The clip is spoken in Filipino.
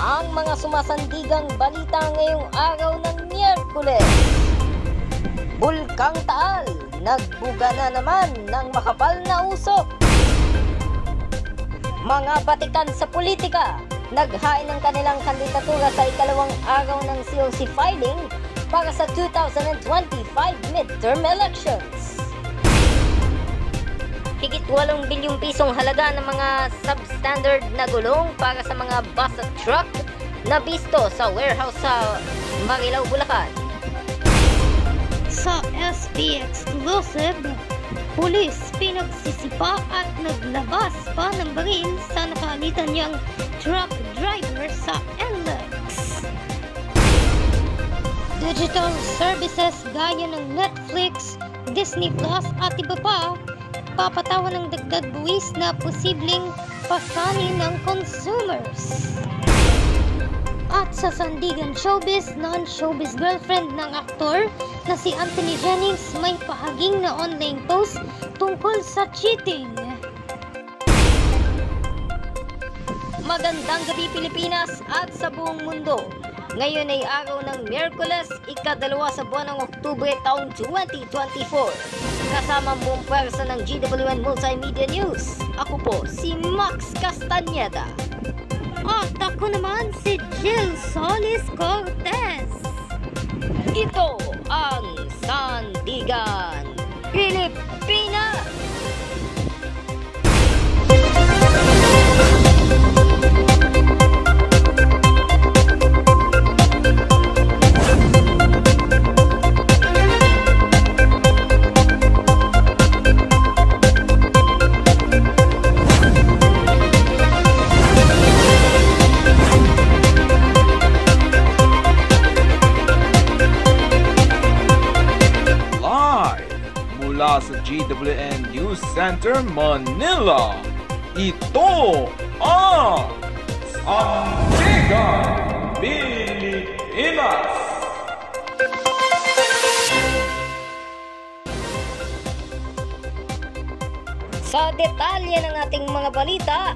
ang mga sumasandigang balita ngayong araw ng Miyerkules. Bulkang Taal, nagbuga na naman ng makapal na usok. Mga batikan sa politika, naghain ng kanilang kandidatura sa ikalawang araw ng COC filing para sa 2025 midterm elections. Higit 8 bilyong pisong halaga ng mga substandard na gulong para sa mga bus at truck na bisto sa warehouse sa Marilao, Bulacan. Sa SB Exclusive, pulis pinagsisipa at naglabas pa ng baril sa nakalitan niyang truck driver sa NLEX. Digital services gaya ng Netflix, Disney Plus at iba pa, papatawan ng dagdag buwis na posibleng pasanin ng consumers. At sa sandigan showbiz, non-showbiz girlfriend ng aktor na si Anthony Jennings may pahaging na online post tungkol sa cheating. Magandang gabi Pilipinas at sa buong mundo. Ngayon ay araw ng Miyerkules, ika-2 sa buwan ng Oktubre taong 2024. Kasama ang buong pwersa ng GWN Multimedia News. Ako po si Max Castañeda. At ako naman si Jill Solis Cortez. Ito ang Sandigan Pilipinas. Mula sa GWN News Center, Manila, ito ang Sandigan Pilipinas! Sa detalye ng ating mga balita,